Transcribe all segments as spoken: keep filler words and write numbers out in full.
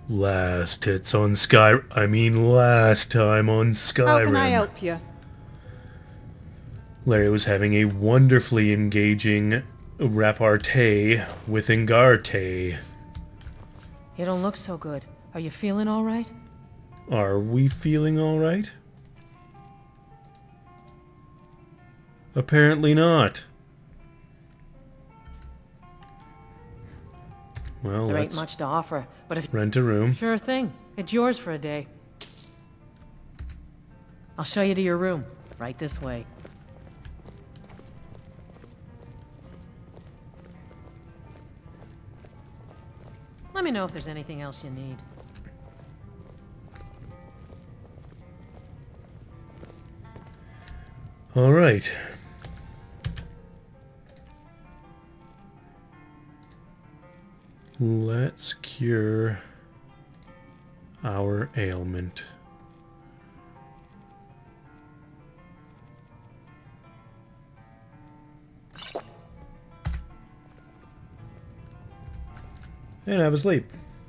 Last hits on Sky... I mean last time on Skyrim. How can I help you? Larry was having a wonderfully engaging repartee with Ingarte. You don't look so good. Are you feeling all right? Are we feeling alright? Apparently not. Well, There ain't let's much to offer, but if... rent a room. Sure thing. It's yours for a day. I'll show you to your room. Right this way. Let me know if there's anything else you need. All right. Let's cure our ailment. And have a sleep.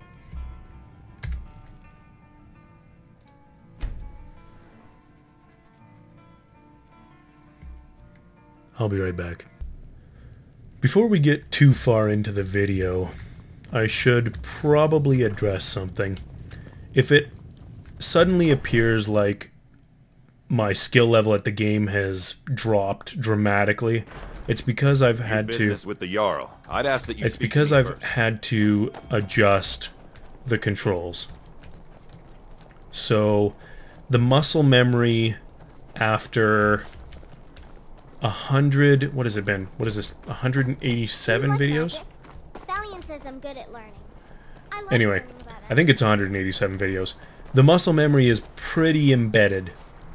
I'll be right back. Before we get too far into the video, I should probably address something. If it suddenly appears like my skill level at the game has dropped dramatically, it's because I've had to... business with the Jarl. I'd ask that you It's speak because to me I've first. had to adjust the controls. So, the muscle memory after a hundred... What has it been? What is this? one hundred eighty-seven Like videos? magic? Valiant says I'm good at learning. I love Anyway, learning about I think it's one hundred eighty-seven videos. The muscle memory is pretty embedded.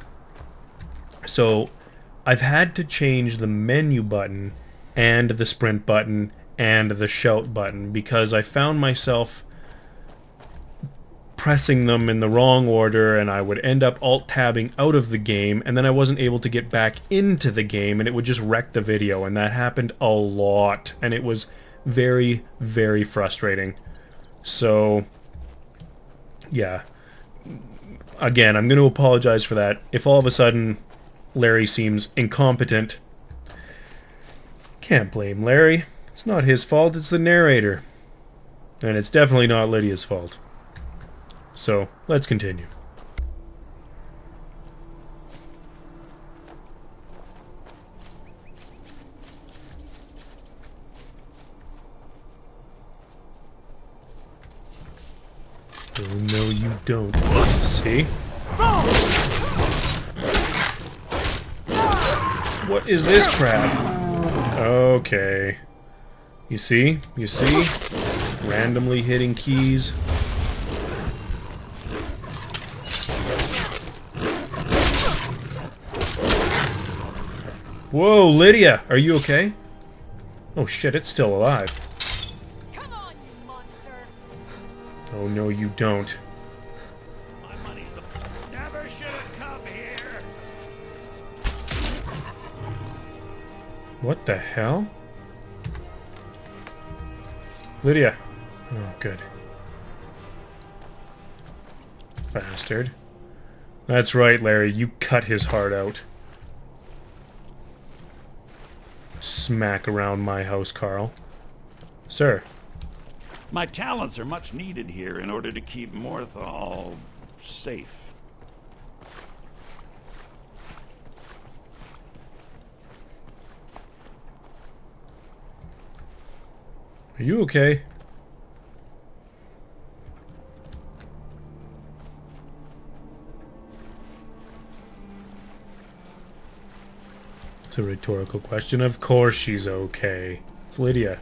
So, I've had to change the menu button and the sprint button and the shout button because I found myself pressing them in the wrong order, and I would end up alt-tabbing out of the game, and then I wasn't able to get back into the game, and it would just wreck the video, and that happened a lot, and it was very, very frustrating. So, yeah. Again, I'm going to apologize for that. If all of a sudden Larry seems incompetent, can't blame Larry. It's not his fault, it's the narrator. And it's definitely not Lydia's fault. So, let's continue. Oh, no, you don't. See? What is this crap? Okay. You see? You see? Randomly hitting keys. Whoa, Lydia! Are you okay? Oh shit, it's still alive. Come on, you monster! Oh no, you don't. My money's never should have come here. What the hell? Lydia. Oh, good. Bastard. That's right, Larry. You cut his heart out. Smack around my house, Carl. Sir. My talents are much needed here in order to keep Morthal safe. Are you okay? It's a rhetorical question. Of course she's okay. It's Lydia.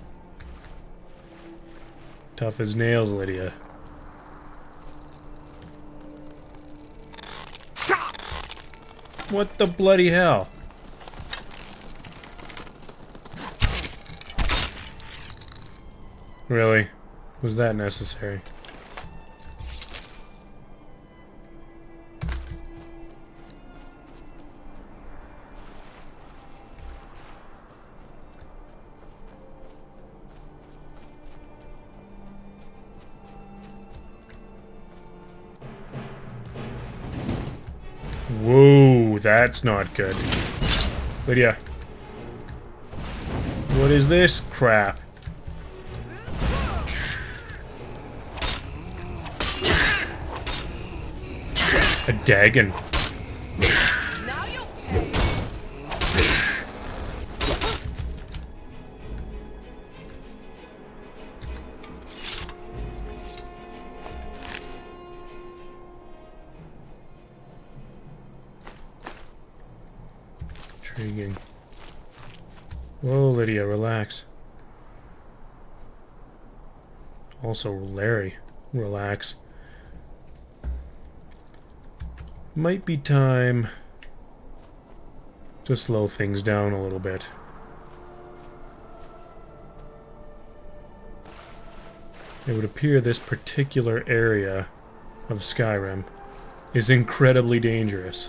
Tough as nails, Lydia. What the bloody hell? Really? Was that necessary? Whoa, that's not good. Lydia. What is this crap? A Dagon. Now you pay. Intriguing. Whoa, Lydia, relax. Also, Larry, relax. Might be time to slow things down a little bit. It would appear this particular area of Skyrim is incredibly dangerous.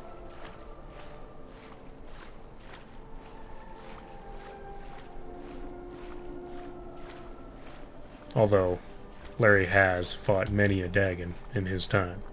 Although, Larry has fought many a Dagon in his time.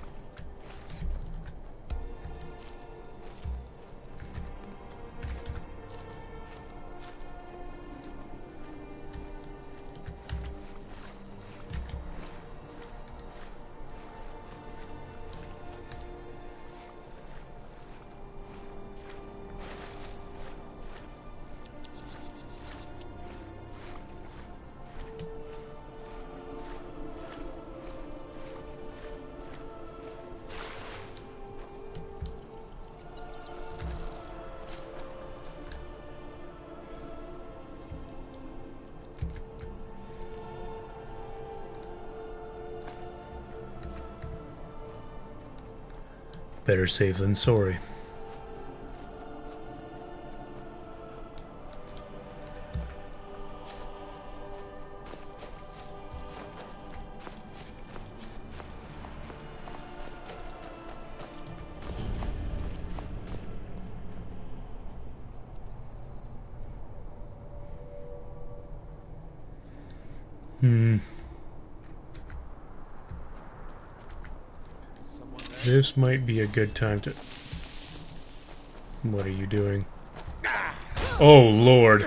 Better safe than sorry. Hmm. This might be a good time to... What are you doing? Oh, Lord.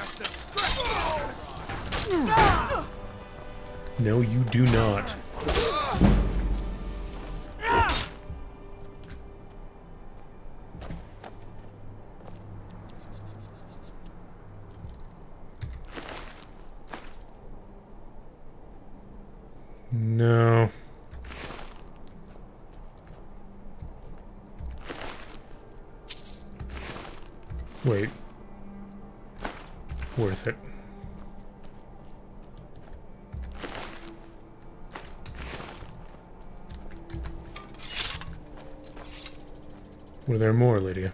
No, you do not. No. Wait. Worth it. Were there more, Lydia?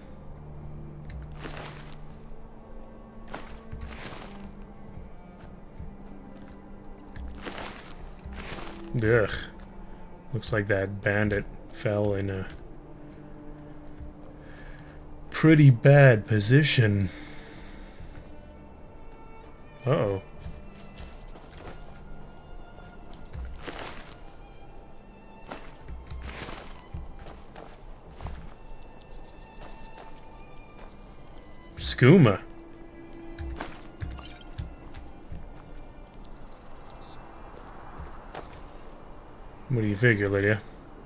Ugh. Looks like that bandit fell in a pretty bad position. Uh-oh. Skooma. What do you figure, Lydia?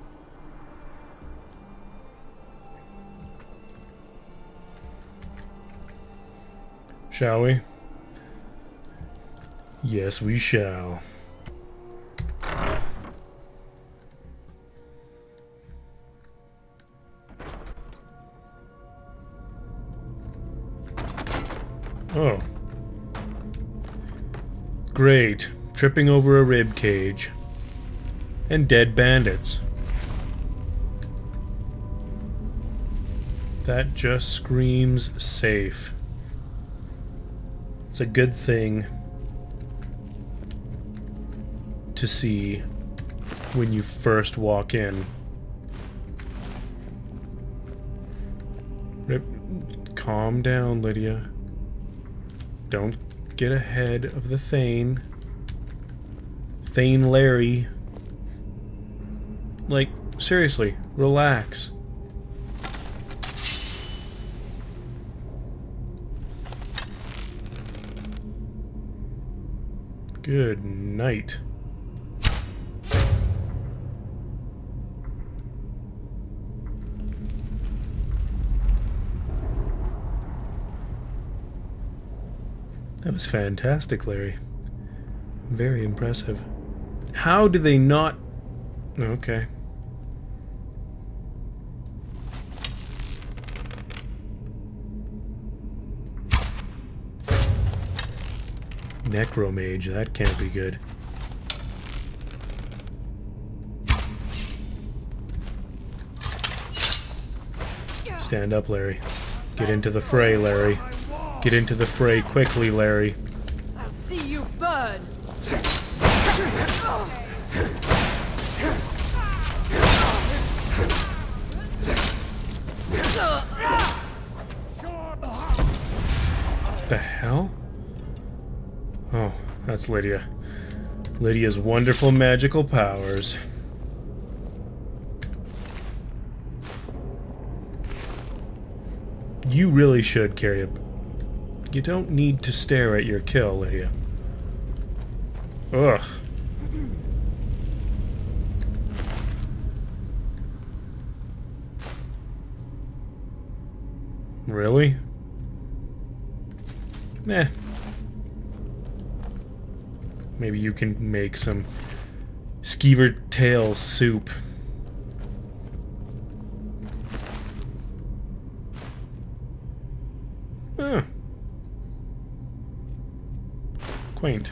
Shall we? Yes, we shall. Oh. Great. Tripping over a rib cage. And dead bandits. That just screams safe. It's a good thing to see when you first walk in. Rip. Calm down, Lydia. Don't get ahead of the Thane. Thane Larry. Like, seriously, relax. Good night. That was fantastic, Larry. Very impressive. How do they not... Okay. Necromage, that can't be good. Stand up, Larry. Get into the fray, Larry. Get into the fray quickly, Larry. I'll see you burn. The hell? Oh, that's Lydia. Lydia's wonderful magical powers. You really should carry a... You don't need to stare at your kill, Lydia. Ugh. Really? Nah. Maybe you can make some skeever tail soup. Huh. Quaint.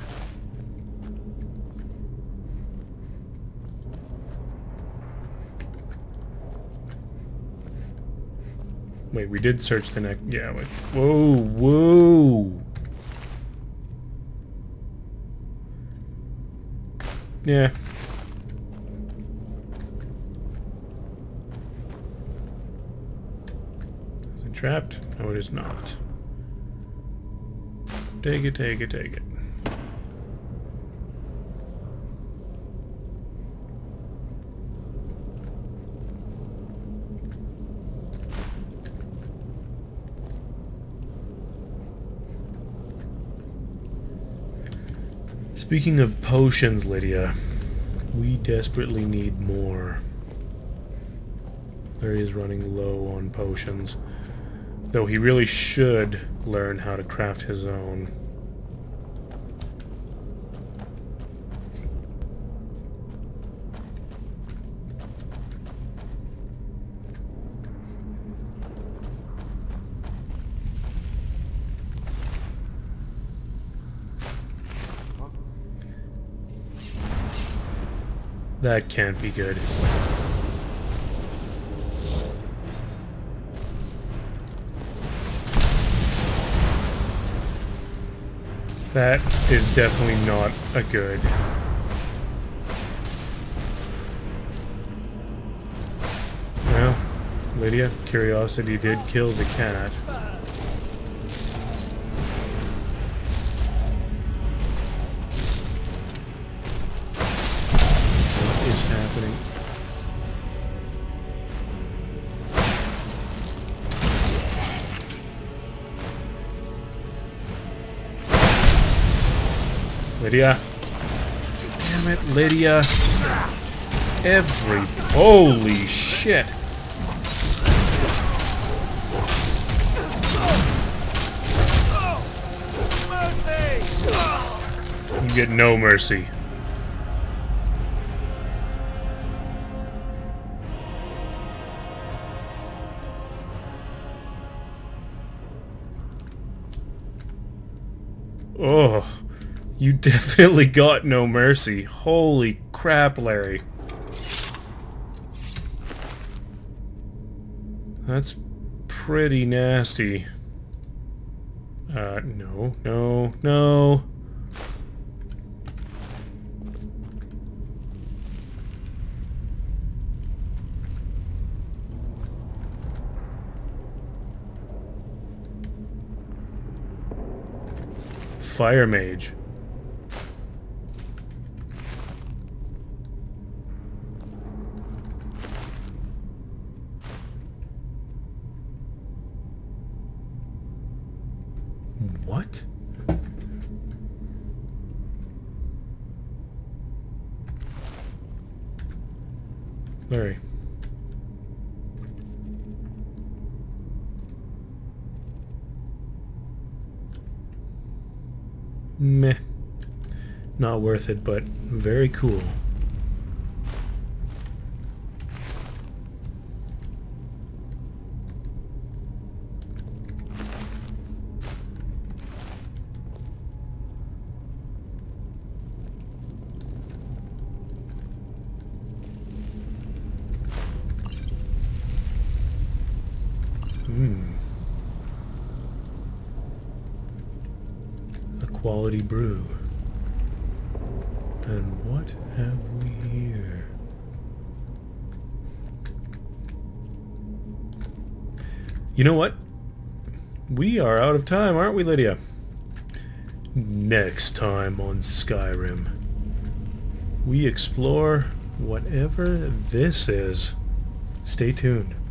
Wait, we did search the neck. Yeah, wait. Whoa, whoa! Yeah. Is it trapped? No, it is not. Take it, take it, take it. Speaking of potions, Lydia, we desperately need more. Larry is running low on potions, though he really should learn how to craft his own. That can't be good. That is definitely not a good. Well, Lydia, curiosity did kill the cat. Lydia. Damn it, Lydia. Every... Holy shit. You get no mercy. Oh. You definitely got no mercy. Holy crap, Larry. That's pretty nasty. Uh, no, no, no. Fire mage. What? Larry. Meh. Not worth it, but very cool. Hmm. A quality brew. And what have we here? You know what? We are out of time, aren't we, Lydia? Next time on Skyrim, we explore whatever this is. Stay tuned.